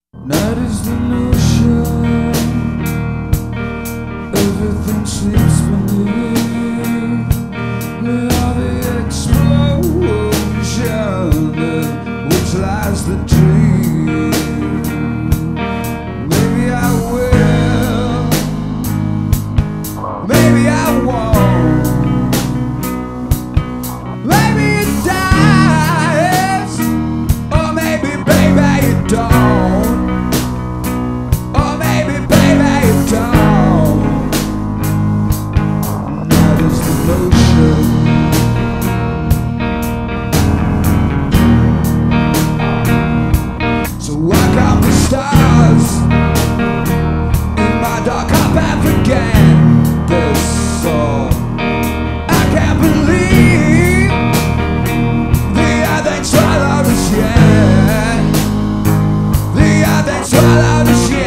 Night is the notion, everything sleeps beneath. We are the explosion in which lies the dream. Maybe I will, maybe I won't. Maybe it dies, or maybe baby it don't. So I count the stars in my dark I path again. This song I can't believe the earth ain't swallowed us yet. The earth ain't swallowed us yet.